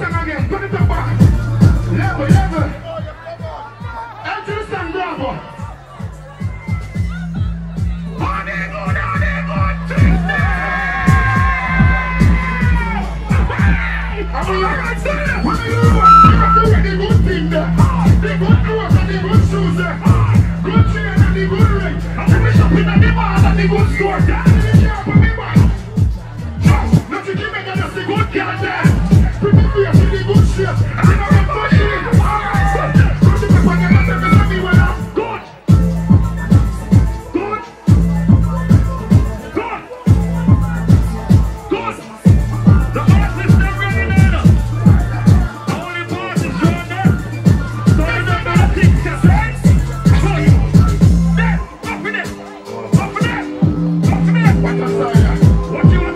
song again. Put it up back. Level, level. Enter the song, bravo. On the good, I'm like, when you have the good thing there. The good clothes and the good shoes there. Good chain and the good ring. And the shopping and the mall and the good store. That's the care for me, man. Just, nothing can make us the good girl there. Pretty face in the good shape. And the good machine. Alright, so the people get us every time we went up. Good. Good. Good. Good. The artist never ready now. Only boss is showing them. So you don't know the things you say. There, up in it. Up in it. Up in it. What a story. Watch it.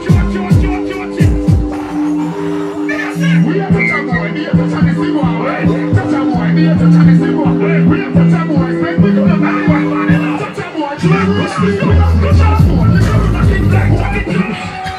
We have to tell boy, we have to tell this boy. Touch a boy, we have to tell this boy. We have to tell boy, spend we go to the boy. Touch a boy, try to push me. We have to tell boy, you go to the king like what it is.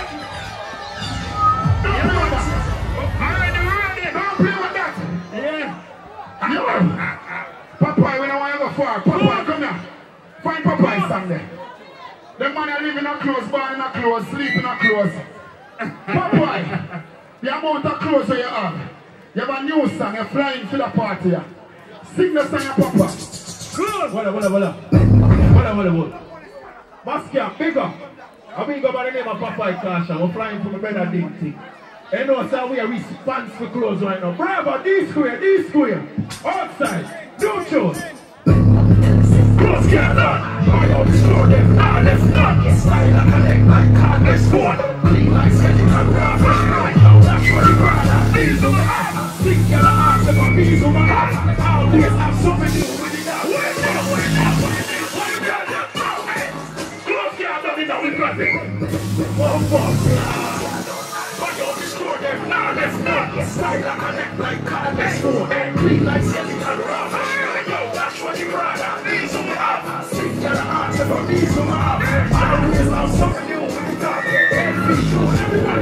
Popeye, we don't want to go far. Popeye, come here. Find Popeye stand there. The man are living in a clothes, born in a clothes, sleep in a clothes. Popeye, the amount of clothes that you have. You have a new song, you're flying for the party. Sing the song, Papa. Good. Walla. Baskia, big up. I big up by the name of Popeye Kasha. We're flying from the bed of Dinty. You know, sir, we are response for clothes right now. Bravo, D square. Outside, no choice. Close get on. I don't slow them. Now let's not. Slide and connect like cardless phone. Clean like skeleton and rough. Right now, that's what you got. These are the eyes. Think you're the eyes of a bees on my eyes. Always have something to do with it now. Wait now. What you got there? Close get on. Now we got it. Oh, fuck. Now let's not slide and connect like cardless phone. Clean like skeleton and rough. That's what you rather. These are my eyes. Think you're the eyes of a bees on my eyes. Always have something new with it now. Every show, everyone.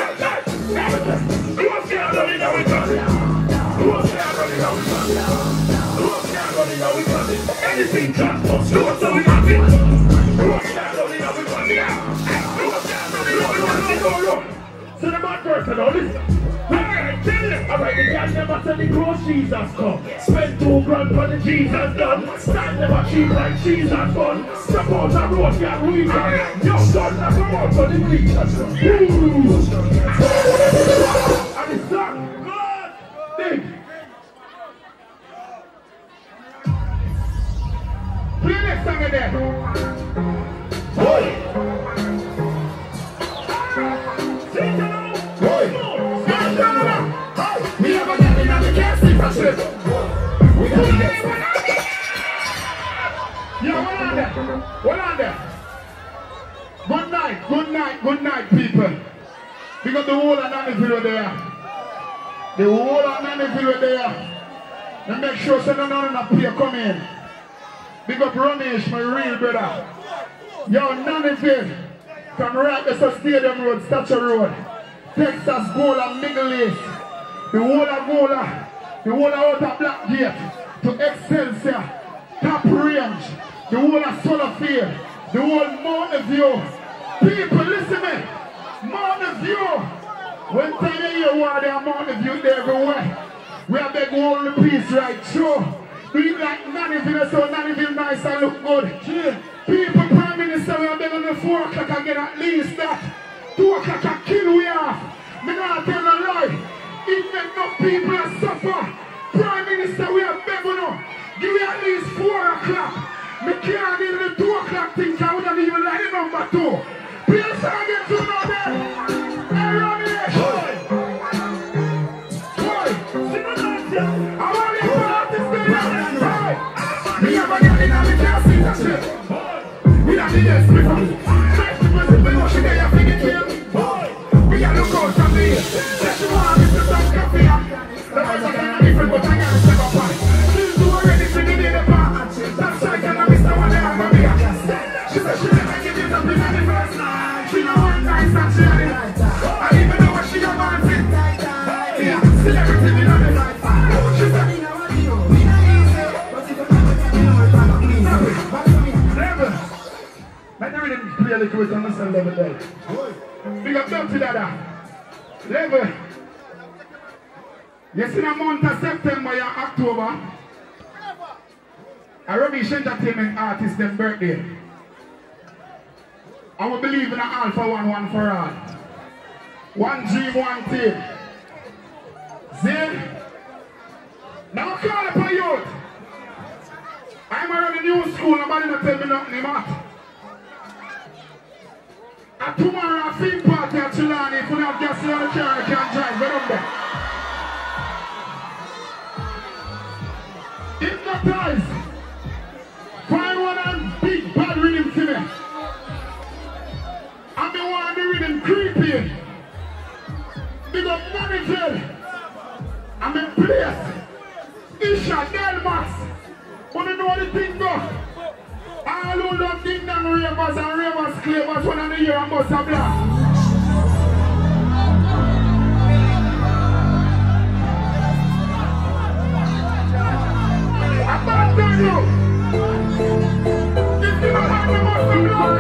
Close get on. Now we got it. Close get on. Now we got it. Close get on. Now we got it. Anything just goes slow, so we got it. Close get on. Now we got it. Close get on. Now we got it. So the man person, now listen. Alright, the guy never said the close Jesus come. Spend $2 for the Jesus done. Stand never cheap like Jesus fun. Step out the road, get reason. Young son, never more for the bleachers. And it's done. God, dig. Play next song again. Boy. We have a guy in the gas station. We got the next one. Yo, hold on there. Good night, people. Because the whole of Nannyville there. The whole of Nannyville there. And make sure so none of the people come in. Big up Ramesh, my real brother. Yo, Nannyville. From right to Stadium Road, Statue Road. Texas, Gola, Middle East. The whole of Gola, the whole of Outer Blackgate, to Excelsior, Top Range, the whole of Solarfield, the whole Mountain View. People, listen me. Mountain View. When time you hear why they are Mountain View, they're everywhere. We are big all the piece right through. Do you like Nannyville, so Nannyville nice and look good? Yeah. People, Prime Minister, we are begging on the 4 o'clock again at least that. 2 o'clock a kill we have. Me not tell a lie. Even enough people are suffer. Prime Minister, we are begging on. Give me at least 4 o'clock. Me can't deal with the 2 o'clock things. I wouldn't even like the number 2. Please I get to know them. Hey, Ronnie. Boy. I want you to have this thing. Me have a girl in a me can't see that shit. We have the yes, we know she there, you figure it. We are look out from the say she want me to some coffee. The rest of them are different, but I can't step up on it. She's too already for the day part. That's why I can't miss the one they have for me. She said she never give you something on the first night. She know one night and she had it. I even know what she got on fit. Yeah, everything in the life. She said, Level. Let me play a little bit on the same level there. Big up Dirty Dada. Level. You see the month of September and October, a Rubbish Entertainment artist their birthday. I will believe in an all for one, one for all. One dream, one team. See? Now I call up a youth. I'm around the new school, nobody not tell me nothing about. And tomorrow a film party at Chilani, if you don't have gas in the car, you can't drive. Get up there. Hypnotize. Find one and big bad rhythm to me. And the one the rhythm creepy. Big up Moneyfield. I'm in place. Isha, Delmas. Wanna know what the thing go? All who love ding dong ravers and ravers clavers one of the year and bust a black. Abandon you! If you don't have the bust a black.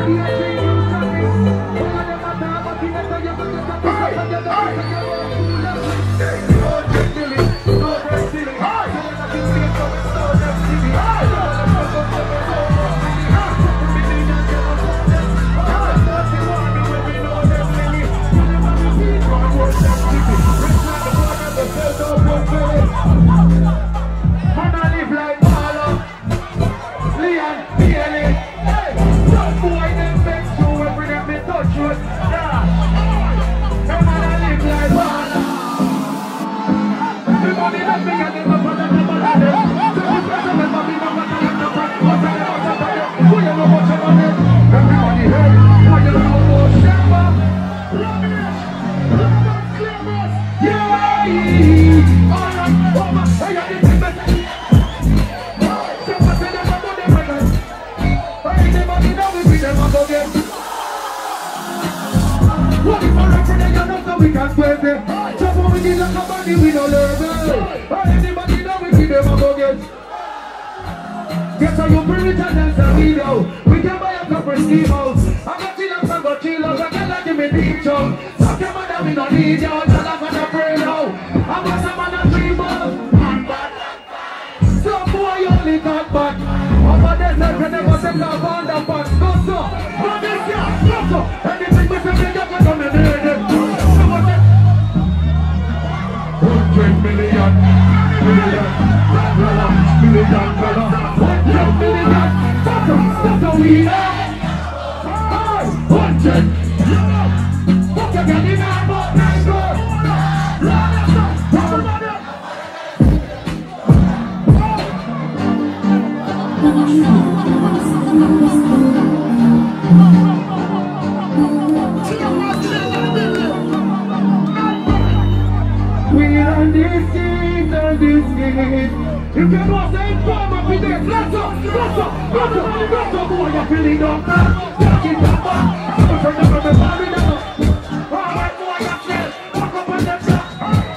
We don't learn it. Anybody know we give them a bucket. Guess how you bring it and dance a video. We can buy a couple schemos. I got chill-ups and got chill-ups. I can't like give me deep chunk. Talk your mother, we don't need you. Tell her man a pray now. I got some man a dream of. Some boy only got back. Over there, they never take off on the back. Go so. Go this year. Go so. Anything we say, we got to come and do it. 100 million, million, million, that's how we are. 100. Fuck you, get in our boat, nice girl. If you know say inform up in there, let's up, boy, you're feeling up now. Take it up, I'm afraid of the body now. Alright, boy, you're still, walk up on the top.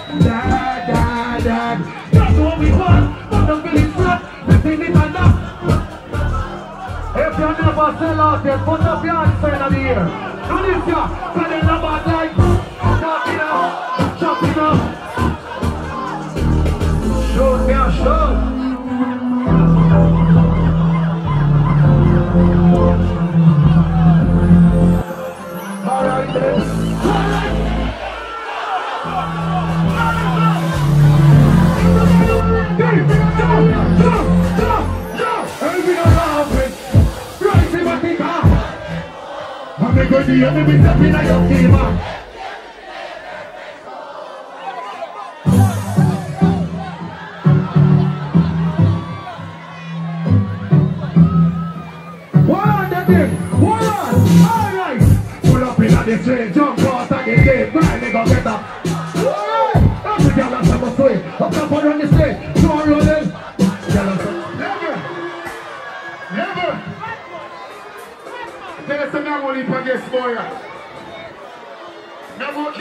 Dad, that's what we want, but don't feel flat, we feel it enough. If you never sell out yet, put up your hands in the air. Do this, yeah, tell them about like, chopping up. Shoot me a shoot. Alright then. Everybody laughing. Right in my car. I'm going to do everything that we know your team. Straight jump out and get game, right, they go get up. Every girl has some sway, up on the stage, no rolling. Never. There's a number for this boy. Never keep on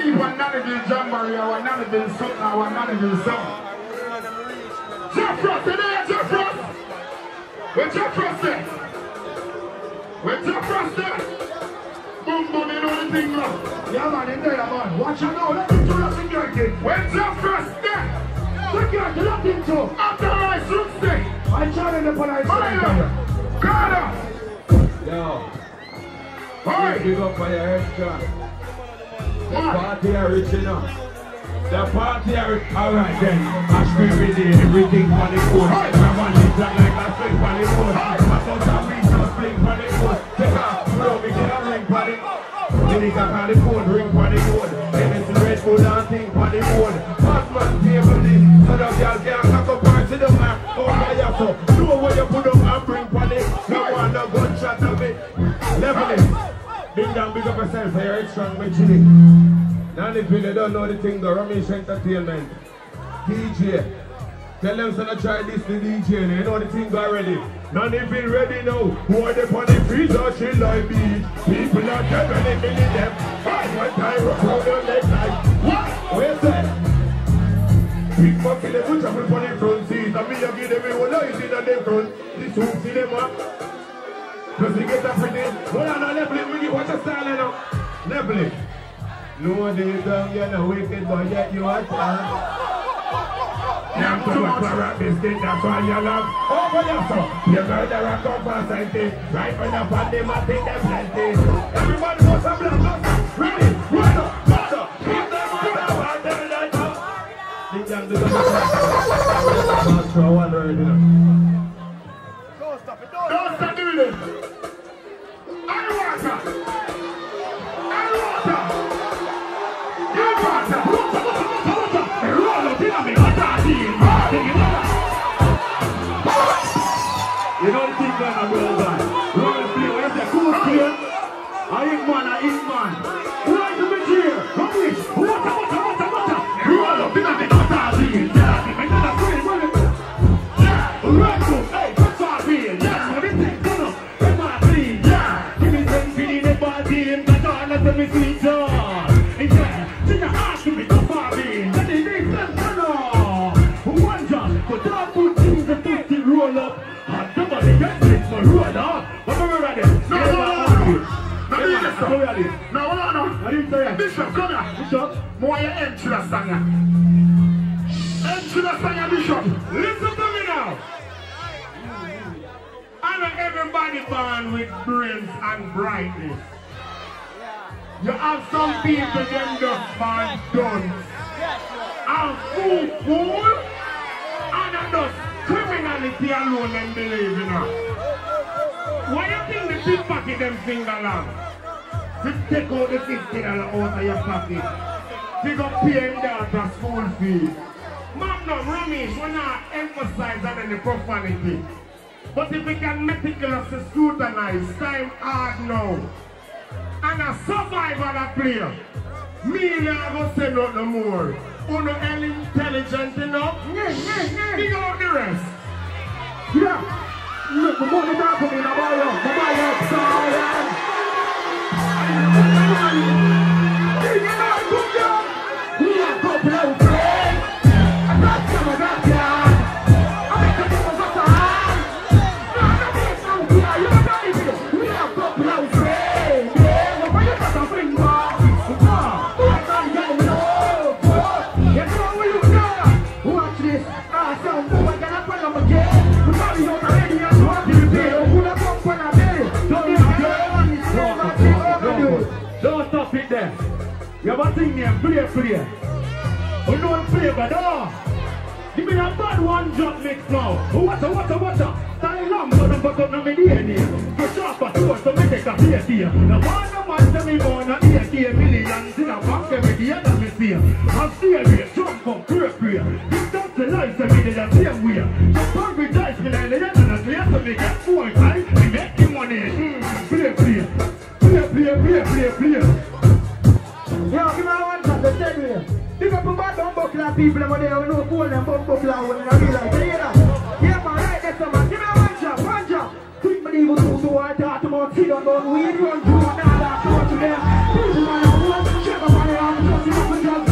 Nannyville Jamboree, our Nannyville something, our Nannyville something. Jeff Ross, you there, Jeff Ross? Where Jeff Ross there? Where Jeff Ross there? Boom, boom, you know the thing now. Yeah, man, in there, man. Watch out now, let him do that security. Where Jeff Ross there? Security, let him do. After Rice Roots there. I challenge the police. Carter. Yo. Hey. Big up for your extra. The party are rich enough. The party are rich. Alright then. Ashby ready. Everything for the food. My money is like a fling for the food. My son's a week just fling for the food. Take off. Bro, we get a ring for the food. Then he got the food. Ring for the food. Then it's the red food and thing for the food. Batman table this. So the girls can't cock up and sit down and oh my so. Know where you put up and bring for the. No one no gunshot of it. Level it. Big down, big up yourself for your extra with chili. Now if you don't know the thing, the Ramesh Entertainment. DJ. Tell them to not try this the DJ, you know the thing already. None if you ready now. Who are they on the freezer, she like beat. People are definitely killing them. Fight one time, rock on your leg like. What? Where's that? Big fucking them, put up on the front seat. And me, you give them a whole lot, you see that they front. This who see them up. Because they get up pretty. Hold on, level it, we watch your style now. Level it. No, they don't get no wicked, but yet you are time. I'm too much for rap biscuit, that's why you love. Over yourself, you murder a compass and thing. Right when the party, I think they're plenty. Everybody wants a black bus. Ready, run up, butter. Keep them on the water, let up. The young do the bus. Throw one word, you know. Don't stop doing it. Water. You know the thing gonna go by. Royal play, when you say cool play, I eat man. Right to me here, come with, water. Roll up in the water, yeah, make that free, yeah, right to, hey, what's our beer, yeah, what is it, come on, come on, please, yeah, give me 10 feet in the body, and that's all, let me see, John, yeah, take a heart to me, come on, beer, let it make sense, come on, one job, but don't put things and 50 roll up. Somebody get this for roll up. What are we ready? No. Bishop, come here. Bishop, more you enter the song. Enter the song, Bishop. listen to me now. I know everybody born with brains and brightness. You have some people them just born done. And fool, and just criminality alone them believe in her. Why you think the big pocket them sing along? To take out the $50 out of your pocket. To go pay daughter school fees. Magnum, Ramesh, we're not emphasizing any profanity. But if we can meticulously scrutinize, time hard now. And a survivor that player. Me not go say no more. Who no intelligent enough? Big out the rest. Yeah. Look, the money back for me, my boy, sorry. We are couple of friends. I'm not some of that guy. I'm a couple of time. We are couple of friends. Yeah, we're going to bring back. Watch this. Some boy gonna pull up again. We're going on the radio. Don't stop it there. You have a thing named play. We don't play, but give me a bad one drop mix now. Watch. Stand long, but I'm back up on my DNA. For sure, for sure, so me take a play here. Now, one of my semi born at 80 millions in a bank every day that me see. I'm still here, jump from cray. This don't the life that me did the same way. Jump on with dice, me like the end of the clear, so me get 4 times, me make the money. Play. Yo, give me one shot, the same way. Big up about bumbuckler people, but they don't know call them bumbuckler when they realize. You hear that? Yeah, man, right there, man. Give me one shot. Quick, man, even do I talk about sit on weed, run through, now that's what to them. People, man, I want to check up on it, I'm just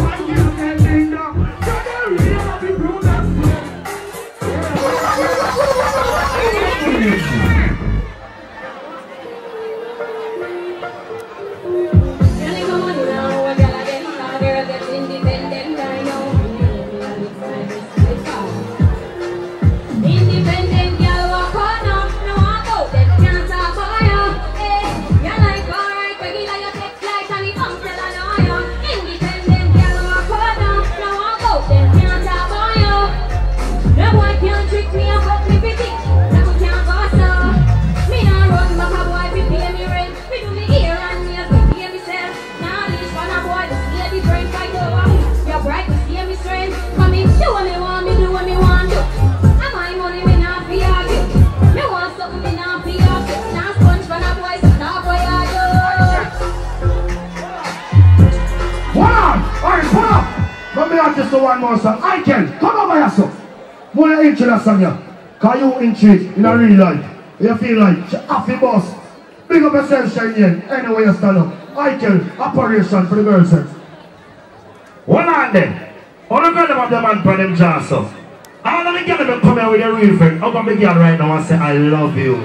one more song. I can. Come over here, son. More into that song here. Because you into it in a real life. You feel like you're happy boss. Big up yourself, Shane. Anyway you stand up. I can. Operation for the girls. One on then. All the girls have the man for them jazz up. All of the girls have come here with a real friend. How come the girl right now and say, I love you?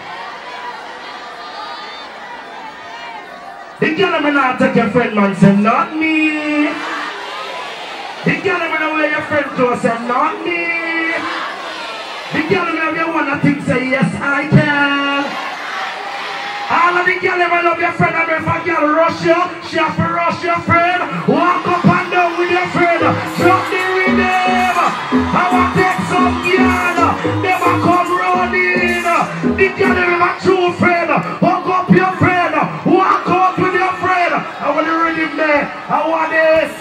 The girl have not take your friend, man, say, not me. The girl have not wear your friend clothes, say, not me. The girl have your one that think, say, yes, I can. All of the girl ever love your friend, and if a girl rush you, she have to rush your friend. Walk up and down with your friend. Drop the rhythm. I want to take some girl. Never come running. The girl ever a true friend. Hug up your friend. Walk out with your friend. I want the rhythm there. I want this.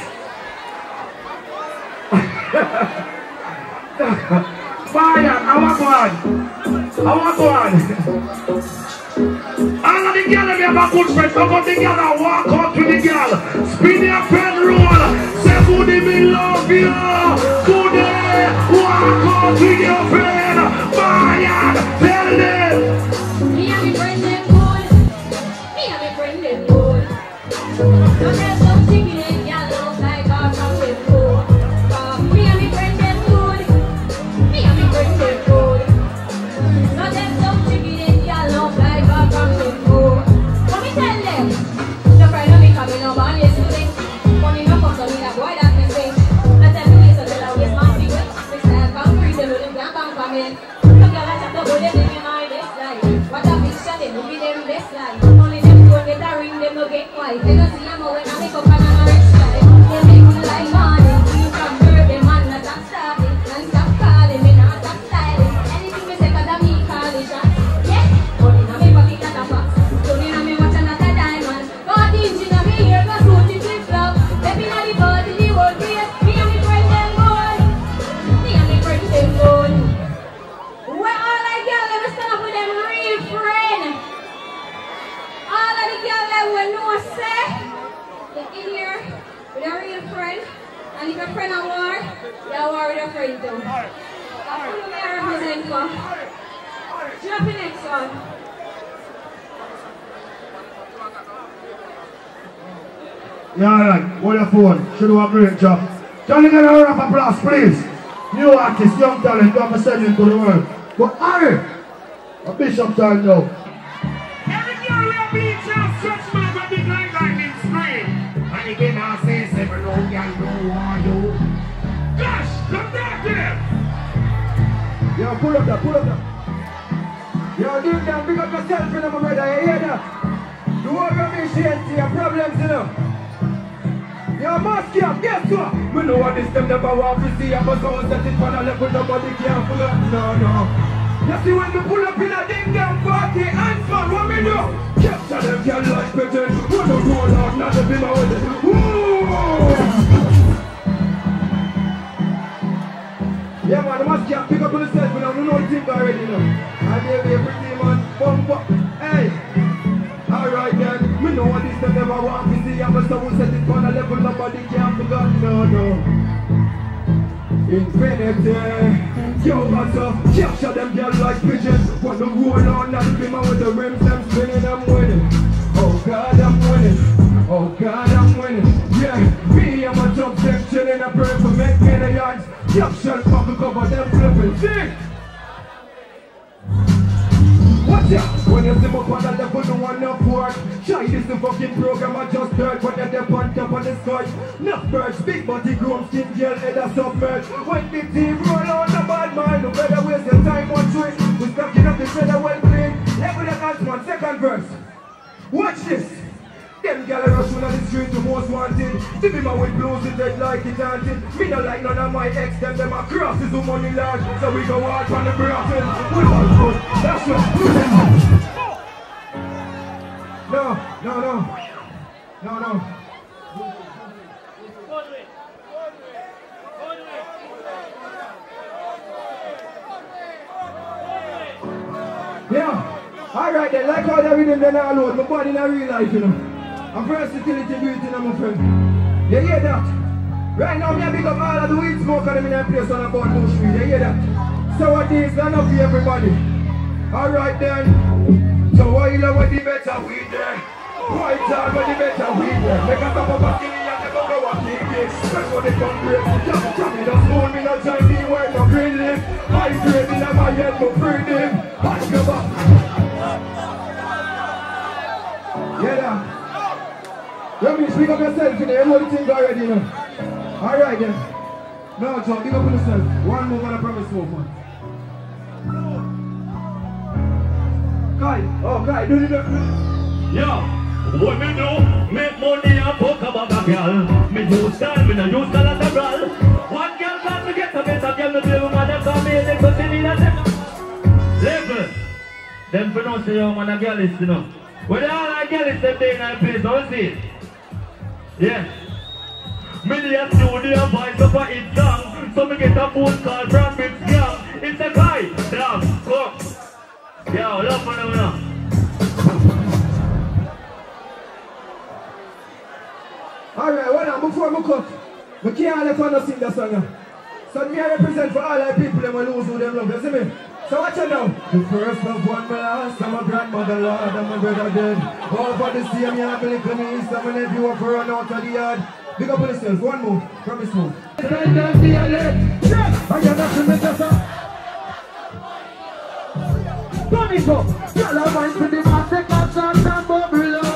Fire. I want one. All of the girls have a good friend. Come on the girl and walk out with the girl. Spin your friend roll. Say goodie, me love you. Goodie, walk out with your friend. Fire, tell them. Me and my friend them good. Me and my friend them good. Don't have some chicken and y'all look like I'm from the food. Me and my friend them good. Me and my friend them good. Don't have some chicken and y'all look like I'm from the food. Let me tell them. The friend of me coming up on yesterday. Money no comes on me that boy that me say. Let's tell me so that I waste my fingers. Mix that concrete and with them can't come in. The girl I chat about them in my best life. What a picture them will be them best life. Only them don't get a ring, them no get white. They don't see them when I make up and I'm a rich guy. They make me like money. You from birth, them man not stop starting. And stop calling me, not stop styling. Anything we say cause I'm me calling shot. Yeah, money na me pocket that a box. Money na me watch and that a diamond. 14 in a me ear, go suit the flip flop. Baby na the body, the whole place. Me and me friend them good. Me and me friend them good. Where all the girls let me stand up with them real friend. All of the girls that will know say they're in here with a real friend. And if your friend at war, you're war with your friend too. That's who I represent for. Drop the next one. Yeah, alright. Hold your phone. Should do a great job. Can you get a round of applause, please? New artist, young talent, come and send him to the world. But Harry, a bishop time now. Every girl we are being just stretch man with big like lightning spray. And the game I say, seven no girl know are you. Gosh, come back here. Yo, pull up that. Yo, dig down, pick up yourself, you know, my brother, you hear that? You won't appreciate your problems, you know. Yo, Moscow, guess what? We know what this them never want to see. I'm a sound set it on a level nobody can pull up. No. You see when we pull up in a ding down party, hands man, what me do? Capture them, girl like pigeons. What a roll out, not to be my way. Yeah man, the Moscow pick up on the set, we don't know the thing already, you know. And everything man, bump up. Hey! Alright then, we know what this them never want to see. I'm a sound set it on a level nobody can forget. No. Infinity, yo, master, capture them girl like pigeons. Want to roll on and be man with the rims, them spinning, I'm winning. Oh God, I'm winning. Yeah, me and my top section in a prayer for make me the yards. Capture, cover, cover them flipping. See? Watch out, when you see me on the level, no one up work. Try this the fucking program, I just heard. When you're up on top of the sky. Enough birds, big body, grown skin, gel, head a submerge. When the team roll on the bad mind, no better waste your time, watch it. We're stacking up the feather well clean. Level the dance, 1 second verse. Watch this. Them gyal rush on the street to most wanted. To be my with blues, it red like it haunted. Me no like none of my ex, them a crosses who money large. So we go hard on the brothel. We all good, that's right. No. Yeah, alright then, like all the rhythm then all load, my body in a real life, you know. A versatility beauty, you know, my friend. You hear that? Right now, me pick up all of the weed smoker them in that place on about Bush Street. You hear that? So what is that enough for everybody? Alright then. So while with the better weed there. White time with the better weed there. Make a cup of a killing and never go a keep it. That's what they come break. Jump me, don't spoon me, no time me, work no green limb. I grade in my head, no freedom. Hush your back. Yeah, that. Let me speak up yourself today. You know the thing already, you know. Alright then. No, John, big up on yourself. One more and I promise more, man. Kai, oh Kai, do the Yo, what me do? Make money and fuck about a girl. Me use style, me no use collateral. One girl got to get a better girl, me play with my them come here, they go see me that level. Them pronounce the young man a girl is, you know. When they all like girl is, them day in that place, don't see it. Yeah. Me the studio voice up a hit song. So me get a phone call from Big Gang. It's a guy, damn, come. Yo, love for them now. Alright, well now, before I cut, we can't let one sing that song. So me I represent for all the people that will lose who them love, you see me? So watch it now. The first love one my last, and my grandmother Lord, and my brother dead. All for the same yard, me little niece, and my nephew up run out of the yard. Big up on yourself, one more, promise more. I got nothing to make us up. Turn it up, y'all are mine to the master class and bubble up.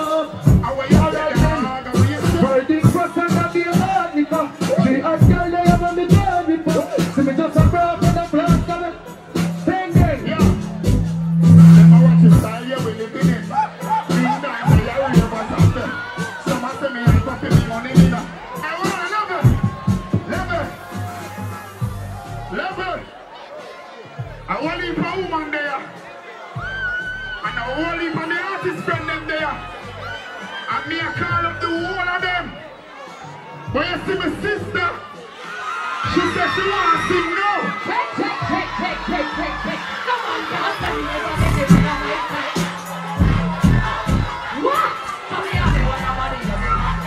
Fighting for some of the hard liquor. She has girl they have on the girl before. See me just a broke and a black cover. Bang bang. Yeah. Them a watch the style you will live in it. These times they are real for something. Some of them ain't copy me money neither. I want to level. I want to leave a woman there. And I want to leave the artist friend them there. And me I call up the whole of them. But you see my sister, she said she want to sing now. Check. Come on, girl, tell me about it. What? Tell me how they want to body you.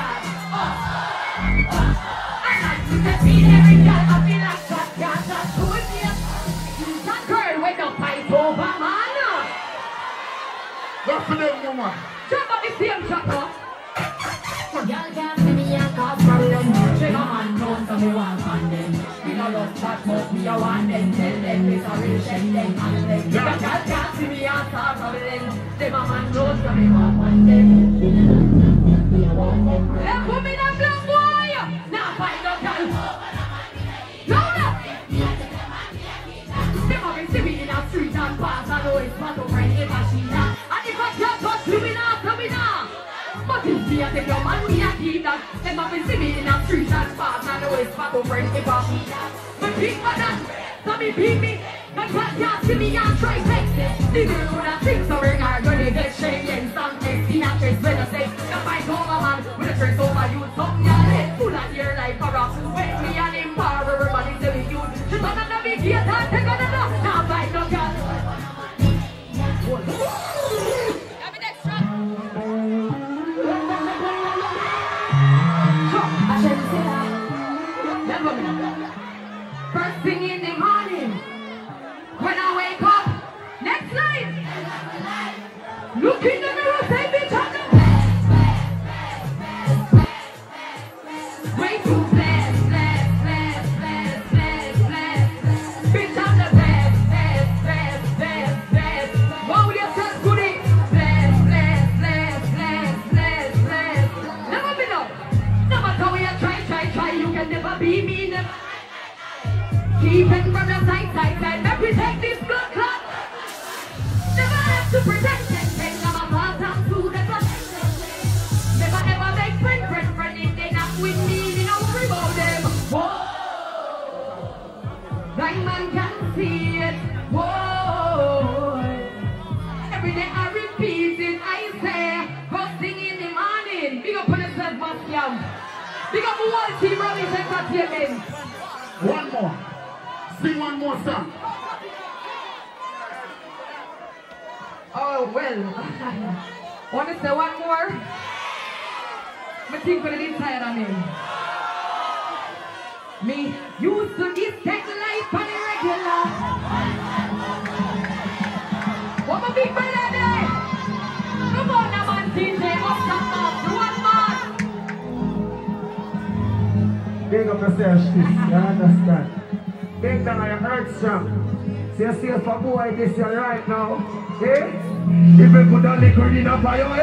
I like to be every girl. I feel like that girl just put me up. That girl with the pipe over, man. Go for them, woman. Jump up the same shot, no? Y'all can't see me and cause problem. She no man known so me want on them. Me no love that much, me a want them. Tell them it's a real shit, them and them. Y'all can't see me and cause problem. Them a man known so me want on them. Me a want them. Let's put me in a black boy. Now find out, girl. No. Them a been see me in a street and pass. I know it's not to bring the machine. And if I can't touch you, me now. But if you take your man, we a keep that. Them up and see me in a street and fast. I know it's fat over in the bar. But big for that, so me beat me. But what can't see me and try text it. The girl who that thinks so ring are gonna get shaky and some text in a face when I say the fight over man. With a trace over you, some your head full of hair like a rock. When me and him bar, everybody say we you. She turn on the big gate and take another. Now fight no girl. First thing in the morning, when I wake up, next night, look in the mirror, say bitch I'm the best. Way too blessed. Bitch I'm the best. What will you say, goodie? Bless. Never been up. No matter how you try, you can never be me. Keep it from the side, never protect this blood clot. Never have to protect it, take them apart and to the blood. Never ever make friend, if they not with me, you don't worry about them. Whoa, blind man can see it. Whoa, every day I repeat it, I say, first thing in the morning, big up on yourself, Bastian. Big up on one team, Raleigh Entertainment. One more. Sing one more song. Oh, well. Want to say one more? I think we're inside of me. Me used to distant life on a regular. What my big brother there? Come on, a man, DJ, up top, the one man. Big up yourself, sis. You understand? Big down on your earth strong. So you see for boy this year right now. Eh? If we put a liquor in a fire, eh?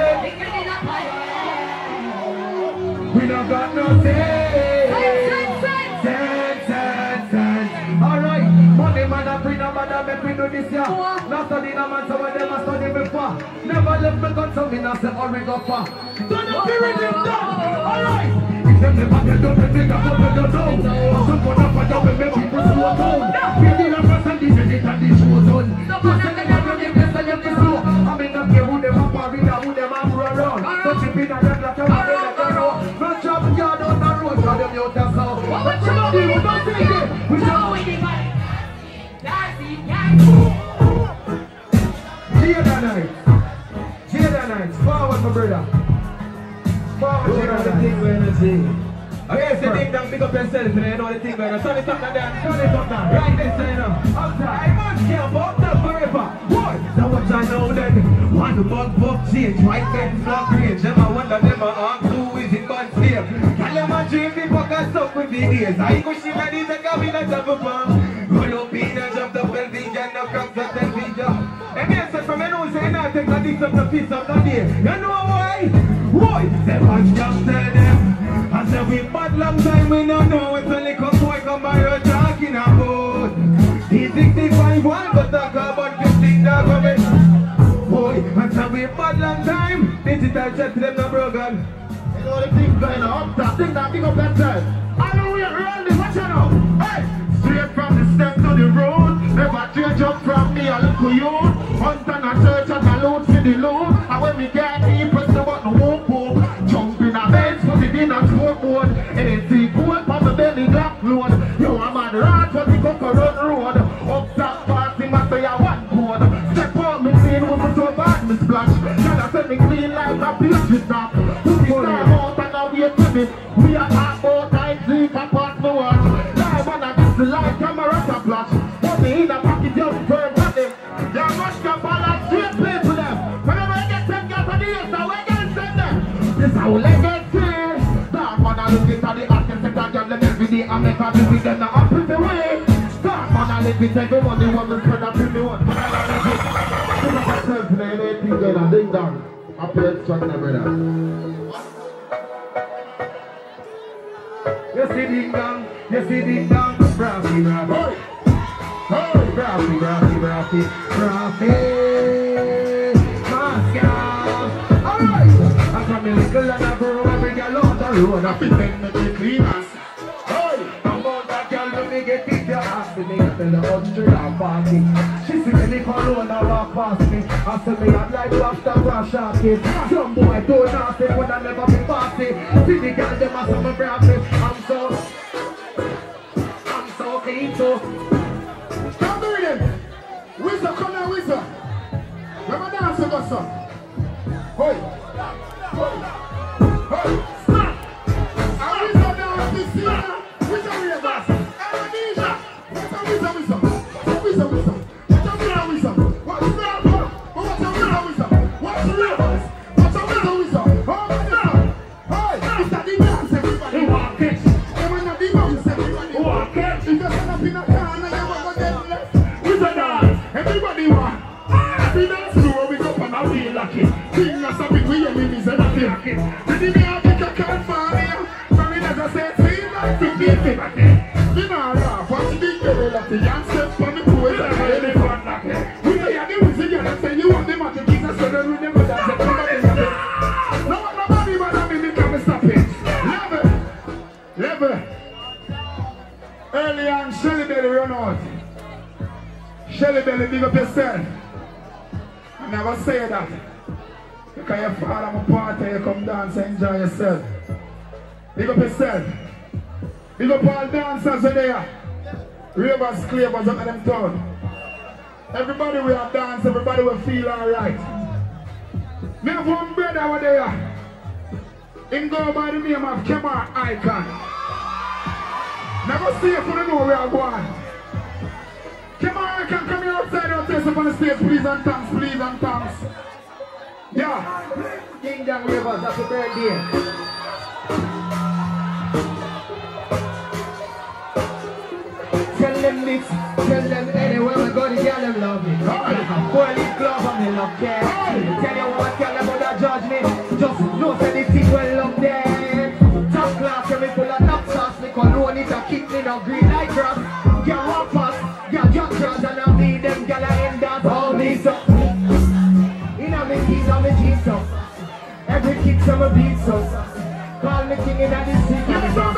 We don't got no sense. Alright, money man a bring a man a make we do this year. Not studying a man so when them a study before. Never left me gun so me not say hurry go far. Don't have to read him down. Alright. If them never get done, they think I'm up in the zone. Some put up a job and make people slow down. We did a first and this and this show done. So when they get ready, they say you can slow. I mean not care who them up or read who them up around. So she been a them like a man in the car. No job yard on the road for them out of sound. What you do, we don't take it. We don't Jada night, forward my brother. Forward Jada night. Okay, so ding dong, pick up yourself today, you know the thing, man. Turn it up now, turn it up now. Right this time now. I must care about that forever. What? Now what I know then? One bug fuck change, white men flock range. Them I wonder them I arm too is it bad slave. Tell them I dream me fuck us up with videos. I go shit like this, I come in a jump up. Roll up in a jump up, well, big and no comes up, then big jump. And me say from me know say now take a this up the piece of the day. You know why? Why? Them man just tell them. I said we bad long time we don't know it's only come boy come by you're talking about. He 65 one but talk about 15 dog of it. Boy, I said we bad long time. Digital chat to them no broken. You know the thing going up top, thing that big up that time. I know we are around this, watch out. Hey! Straight from the step to the road. Never change up from me a little youth. Hunt and a search and a load for the load. And when we get me, press the button won't pull. Jump in a bed, put it in a scoreboard. AC cool, pop the belly black load. Yo, I'm on the road for the Coconut Road. Up top party, my say I want board. Step out, me clean with my toe back, me splash. Tell us that me clean like a pastry top. Put the time out and now wait for me. We are talk about time, sleep apart my watch. Live on a the light camera to flash. Put me in a pocket, just firm at them. They rush the ball and straight play to them. Whenever I get 10 guys on the ears, I will get send them. This is how legacy. Dark man, I look into the architect and get them every day. I make a visit them now up in the way. Dark man, I live with everyone, the woman spread up in the one. Put up yourself in the anything going on, ding dong. I play it strong, brother. You see ding dong, you see ding dong. Braffy, braffy. Hey, braffy, braffy, braffy, braffy. Mascot. Alright. I come in little and I grow every girl on the road. I fit them to the cleaners. Hey, I'm about that girl when me get it. You ask me to tell her how to party. She see me live alone and walk past me. I say me I'd like lobster brush off it. Some boy don't ask me when I never be party. See the girl them as I'm a braffy. I'm so clean so. Come do it. Wizard, come now, wizard. Let me dance with us, son. Hey. Hey. Stop. A wizard dance this year. Wizard we dance. Indonesia. What's a wizard, wizard? Wizard, wizard. What's a real wizard? What's real wizard? What's a real wizard? What's real wizard? What's a real wizard? Oh, no. Hey. It's a deep dance, everybody. Walk it. Everybody dance, everybody. Walk it. If you're set up in a car and you want to get left, wizard dance. Everybody want. Every dance floor we go and I'll be lucky. King of something we enemies and lucky. Did you get a California? From it as I said, feel like 50. You know, laugh. What's the big girl of the young steps from the pool? We know you're the wizard, you're not saying you want them at the king of Southern, we never dance. No one, nobody, but I mean, they can't stop it. Level. Early on, Shelly Belly run out. Shelly Belly, big up yourself. I never say that. Because your father my party, you come dance and enjoy yourself. Big up yourself. Big up all dancers there. Ravers, clavers out of them town. Everybody will dance, everybody will feel alright. Me have one brother over there. Him go by the name of Kemar Icon. Never see you for the know where I'm going. Come on, I can come here outside and test up on the stage, please and thanks, please and thanks. Yeah. King Young Rivers, happy birthday. Tell them this, tell them anywhere we go, the girl them love me. Boy, lip glove and me love care. Tell you what, tell them about judge me. Just know say the thing well up there. Top class, yeah, me full of top sauce. Me cologne it a kick me no green like grass. Girl walk past, girl jump cross, and I need them girl I end up all this up. Inna me keys and me jeans up. Every kick some a beat so. Call me king inna the city.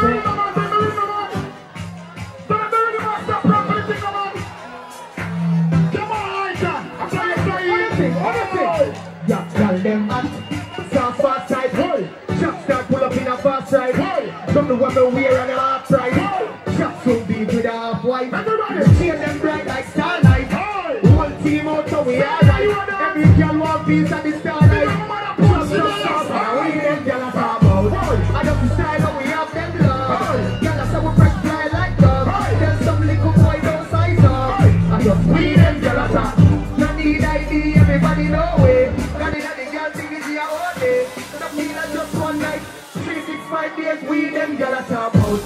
Yeah, tell them at South fast side, shots start pull up in a fast side. Don't know what they wear on the half side. Shots so big with a half white. Chain them bright like starlight. Whole team out so we alright. Every girl want peace at the starlight. Shots just stop, we them girl a talk about. I just style how we have them love. Girl a say we fresh fly like dogs. Then some little boy don't size up. I just we them girl a talk. No need ID, everybody know it. Just one night, 365 days, we them gyal a talk about.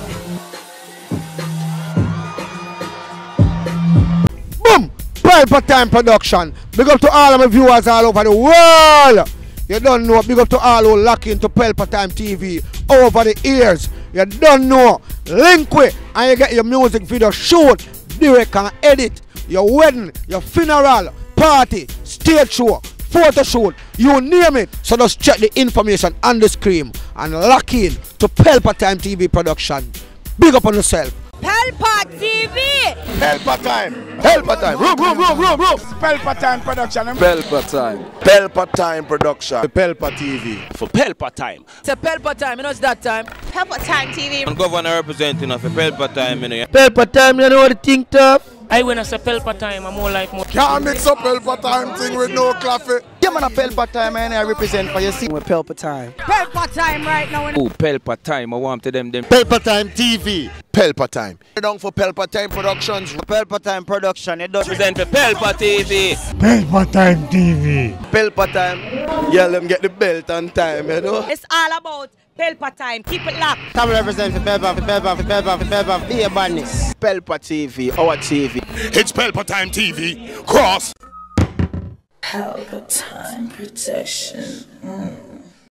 Boom! Pelpa Time Production. Big up to all of my viewers all over the world. You don't know. Big up to all who lock into Pelpa Time TV over the years. You don't know. Link with and you get your music video shoot, direct and edit. Your wedding, your funeral, party, stage show, photo shoot, you name it. So just check the information on the screen and lock in to Pelpa Time TV Production. Big up on yourself. Pelpa TV! Pelpa Time! Pelpa Time! Room! Pelpa Time Production. Pelpa Time. Pelpa Time Production. Pelpa TV. For Pelpa Time. It's a Pelpa Time, you know it's that time. Pelpa Time TV. I'm governor representing of Pelpa Time, you know. Pelpa Time, you know what the thing tough? I when I say Pelpa Time, I'm more like more. Can't mix up Pelpa Time thing with no coffee. Yeah, man, a Pelpa Time, and I represent for you. See, we're Pelpa Time. Pelpa Time right now. Oh, Pelpa Time, I want to them. Pelpa Time TV. Pelpa Time. Down for Pelpa Time Productions. Pelpa Time Production. It does Represent for Pelpa TV. Pelpa Time TV. Pelpa Time. Yeah, let me get the belt on time, you know. It's all about Pelpa Time. Keep it locked. Come represent for Pelpa, be a badness. Pelpa TV, our TV. It's Pelpa Time TV. Cross. Pelpa Time Protection.